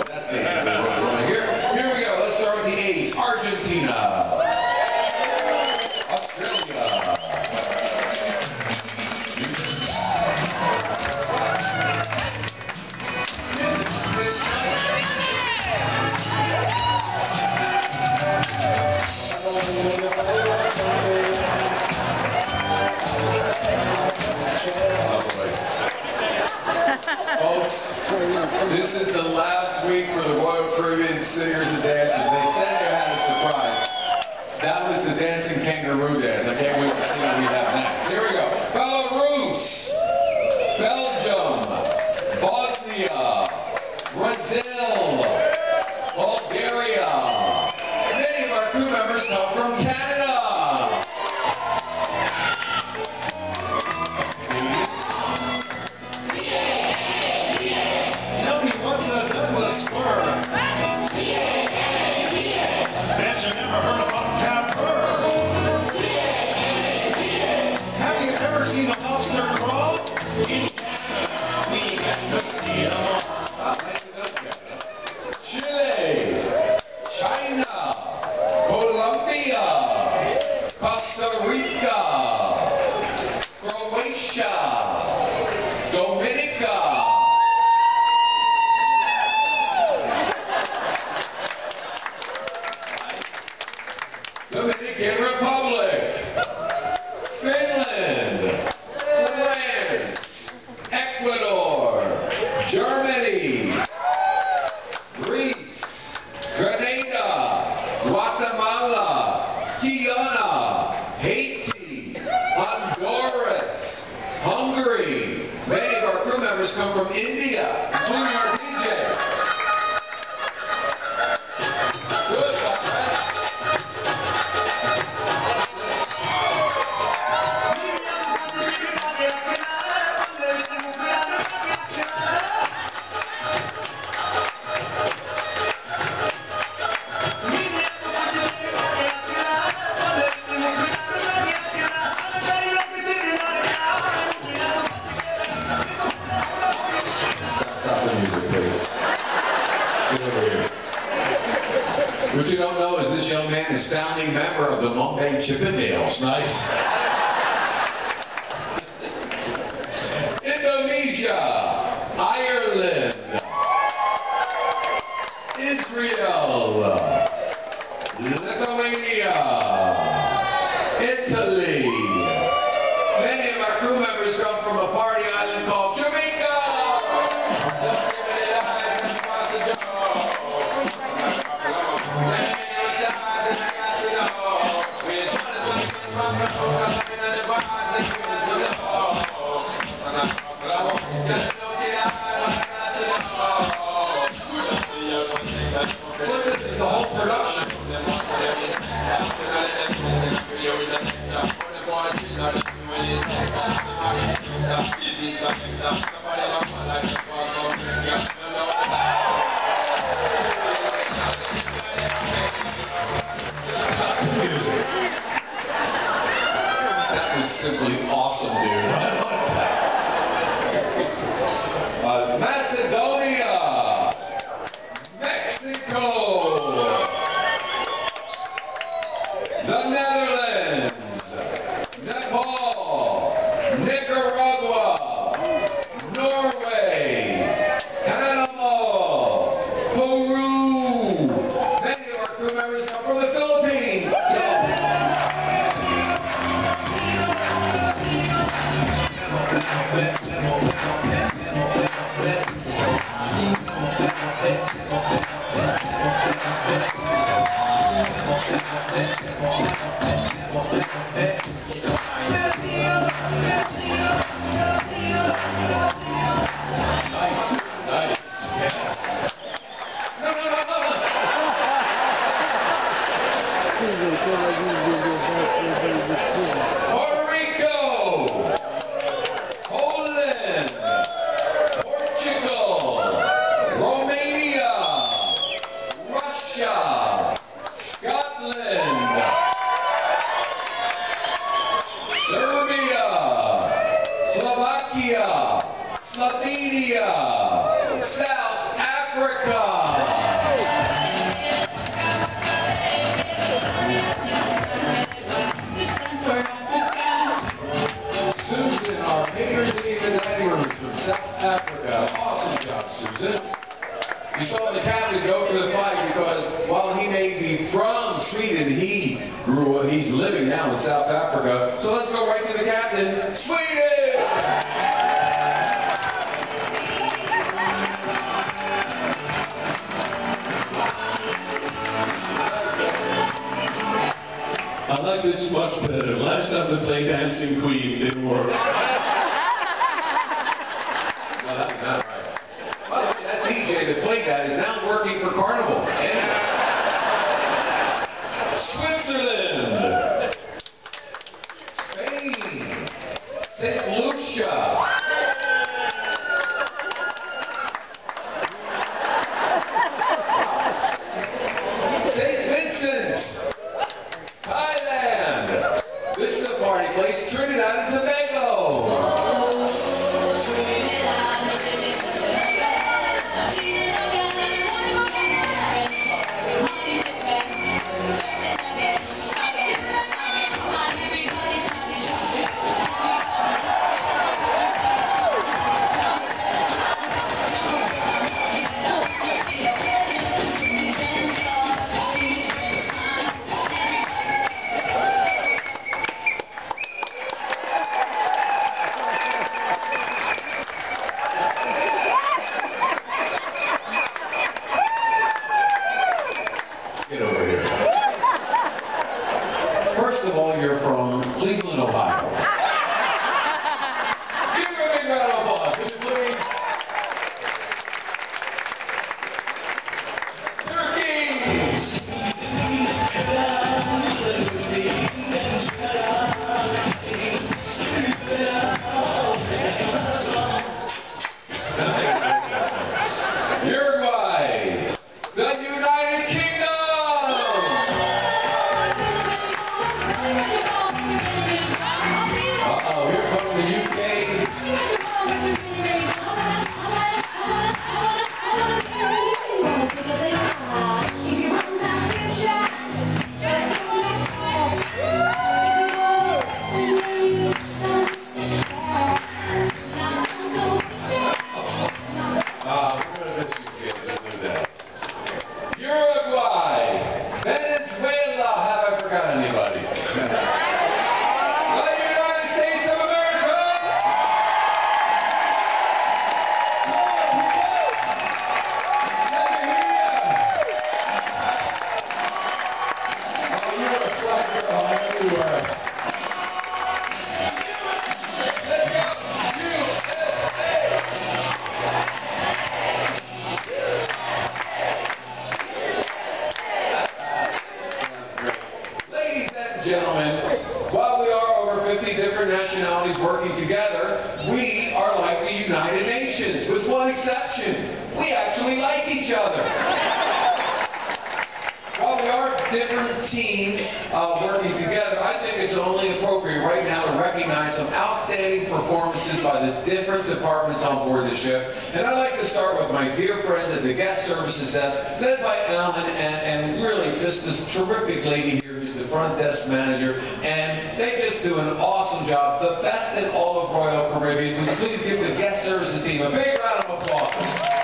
but that's basically what we're doing here. Here we go. Let's start with the A's. Argentina. Australia. Folks, this is the last week for the Royal Caribbean Singers and Dancers. They said they had a surprise. That was the dancing kangaroo dance. I can't wait to see what we have next. Here we go. Belarus, Belgium, Bosnia, Brazil, Bulgaria. Many of our crew members come from Canada. Chile, China, Colombia, Costa Rica, Croatia, Dominica, Dominican Republic, Finland, France, Ecuador, Germany, Greece, Grenada, Guatemala, Guyana, Haiti, Honduras, Hungary. Many of our crew members come from India, including our DJ. Good, Conrad. What you don't know is this young man is founding member of the Mumbai Chippendales. Nice. Indonesia, Ireland, Israel, Lithuania, Italy. Many of our crew members come from a party island called Jamaica. This is the whole production. That was simply awesome, dude. Macedonia, Mexico, the Netherlands, Nepal, Nicaragua, Norway, Panama, Peru. Many of our crew members come from the Philippines. Puerto Rico, Poland, Portugal, Romania, You saw the captain go for the flag because while he may be from Sweden, he's living now in South Africa. So let's go right to the captain. Sweden! I like this much better. Last time they played Dancing Queen, it didn't work. Well, that was not right. Well, that DJ that played that is now working for Carnival. Anyway. Switzerland. Spain. St. Lucia. St. Vincent. Thailand. This is a party place, Trinidad and Tobago. Get over here. First of all, you're from Cleveland, Ohio. Give her a big round of applause, would you please? Turkey! Uruguay! The United Kingdom! Uh-oh, here comes the UK. We're going to miss you kids, I knew that. Uruguay! Venezuela! Have I forgot anybody? The United States of America! Oh, you're a fly girl everywhere. Let's go! Ladies and gentlemen, while we are over 50 different nationalities working together, we are like the United Nations, with one exception. We actually like each other. While we are different teams working together, I think it's only appropriate right now to recognize some outstanding performances by the different departments on board the ship. And I'd like to start with my dear friends at the guest services desk, led by Ellen and really just this terrific lady here who's the front desk manager. And they just do an awesome job, the best in all of Royal Caribbean. Would you please give the guest services team a big round of applause?